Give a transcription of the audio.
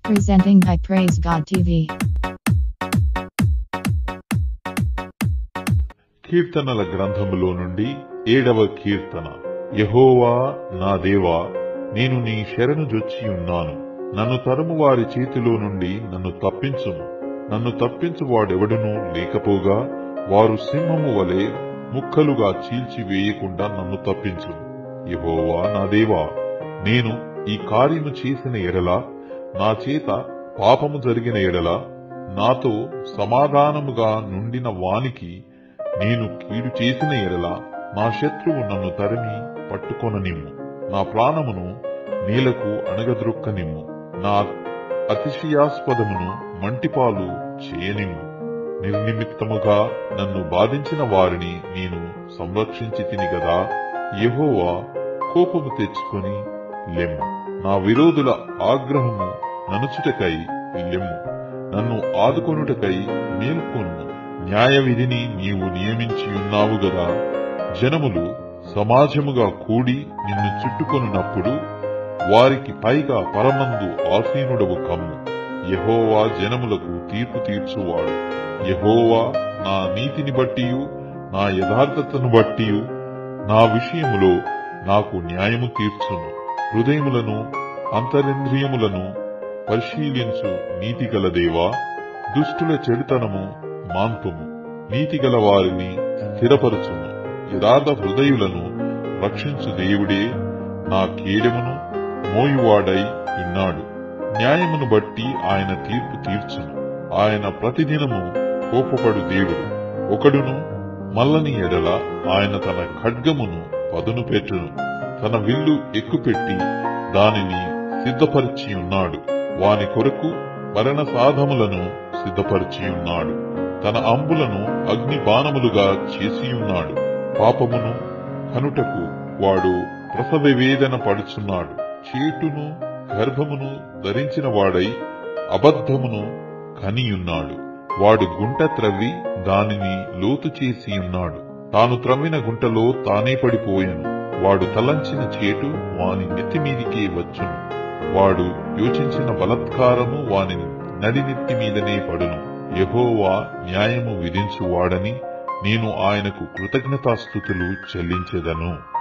Presenting by Praise God TV. కీర్తనల గ్రంథములో నుండి 7వ కీర్తన. యెహోవా నా దేవా, నేను నీ శరణు జొచ్చియున్నాను. నన్ను తరుము వారి చేతిలో నుండి నన్ను తప్పించుము. నన్ను తప్పించువాడెవడునూ లేకపోగా వారు సింహము వలె ముక్కలుగా చీల్చివేయకుండా నన్ను తప్పించుము. యెహోవా నా దేవా, నేను ఈ కార్యము చేసిన ఎడల, నా చేత పాపము జరిగిన ఎడల, నాతో సమాధానముగా నుండిన వానికి నేను కీడు చేసిన ఎడల, నా శత్రువు నన్ను తరిమి పట్టుకొననిమ్ము. నా ప్రాణమును నేలకు అణగద్రొక్కనిమ్ము. నా అతిశయాస్పదమును మంటిపాలు చేయనిమ్ము. నిర్నిమిత్తముగా నన్ను బాధించిన వారిని నేను సంరక్షించి తిని గదా. యెహోవా, కోపము తెచ్చుకొని లెమ్ము. నా విరోధుల ఆగ్రహము ననుచుటకై లెమ్ము. నన్ను ఆదుకొనుటకై మేల్కొను. న్యాయ విధిని నీవు నియమించియున్నావు గదా. జనములు సమాజముగా కూడి నిన్ను చుట్టుకొనున్నప్పుడు వారికి పైగా పరమందు ఆసీనుడవు కమ్ము. యెహోవా జనములకు తీర్పు తీర్చువాడు. యెహోవా నా నీతిని బట్టియు నా యథార్థతను బట్టియు నా విషయములో నాకు న్యాయము తీర్చును. హృదయములను అంతరింద్రియములను పరిశీలించు నీతిగల దేవా, దుష్టుల చెడుతనము మాన్పుము. నీతిగల వారిని స్థిరపరచుము. యథార్థ హృదయులను రక్షించు దేవుడే నా కేడెమును మోయువాడై ఉన్నాడు. న్యాయమును బట్టి ఆయన తీర్పు తీర్చును. ఆయన ప్రతిదినము కోపపడు దేవుడు. ఒకడును మల్లని ఎడల ఆయన తన ఖడ్గమును పదును పెట్టును. తన విల్లు ఎక్కుపెట్టి దానిని సిద్ధపరిచియున్నాడు. వాని కొరకు మరణ సాధములను సిద్ధపరిచియున్నాడు. తన అంబులను అగ్ని బాణములుగా చేసియున్నాడు. పాపమును కనుటకు వాడు ప్రసవ వేదన పడుచున్నాడు. చేటును గర్భమును ధరించిన వాడై అబద్ధమును కనియున్నాడు. వాడు గుంట త్రవ్వి దానిని లోతు చేసియున్నాడు. తాను త్రవ్విన గుంటలో తానే పడిపోయెను. వాడు తలంచిన చేటు వాని నెత్తిమీదికే వచ్చును. వాడు యోచించిన బలత్కారము వాని నడినెత్తి మీదనే పడును. యెహోవా న్యాయము విధించువాడని నేను ఆయనకు కృతజ్ఞతాస్తుతులు చెల్లించెదను.